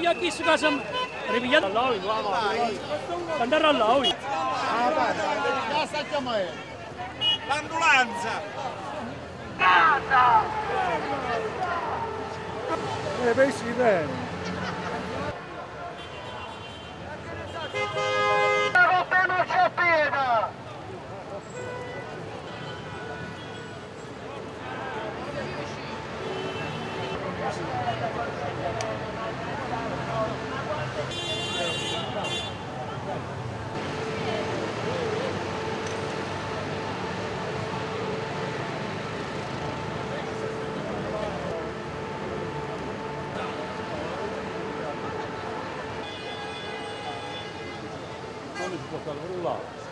via chi si casa ripigliato all'oi, andare all'oi. Cosa chiamare? L'ambulanza! Pensi bene. Non c'è piena! Non si può fare là.